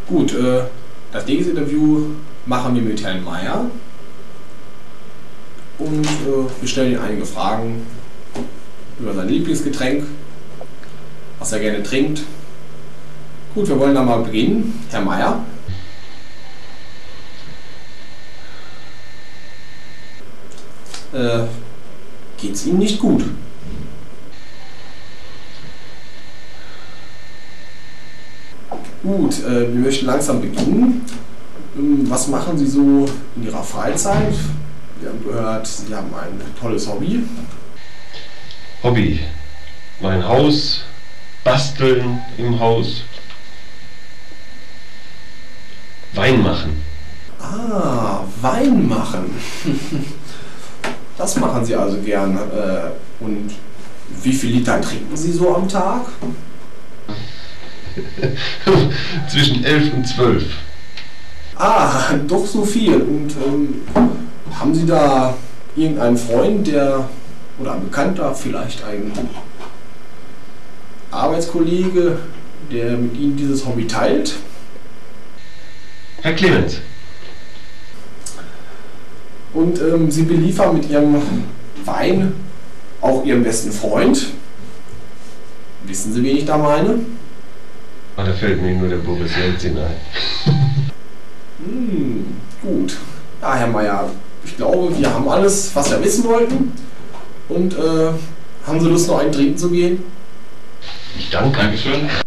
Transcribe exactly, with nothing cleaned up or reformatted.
Gut, äh, das nächste Interview machen wir mit Herrn Meier und äh, wir stellen ihm einige Fragen über sein Lieblingsgetränk, was er gerne trinkt. Gut, wir wollen dann mal beginnen. Herr Meier. Äh, geht's Ihnen nicht gut? Gut, äh, wir möchten langsam beginnen. Ähm, was machen Sie so in Ihrer Freizeit? Wir haben gehört, Sie haben ein tolles Hobby. Hobby. Mein Haus, basteln im Haus, Wein machen. Ah, Wein machen. Das machen Sie also gern. Äh, und wie viel Liter trinken Sie so am Tag? Zwischen elf und zwölf. Ah, doch so viel. Und ähm, haben Sie da irgendeinen Freund, der oder ein Bekannter, vielleicht ein Arbeitskollege, der mit Ihnen dieses Hobby teilt? Herr Clemens. Und ähm, Sie beliefern mit Ihrem Wein auch Ihren besten Freund. Wissen Sie, wen ich da meine? Ah, da fällt mir nur der Boris Jelzin ein. Hm, gut. Ja, Herr Meier, ich glaube, wir haben alles, was wir wissen wollten. Und äh, haben Sie Lust, noch einen trinken zu gehen? Ich danke. Dankeschön.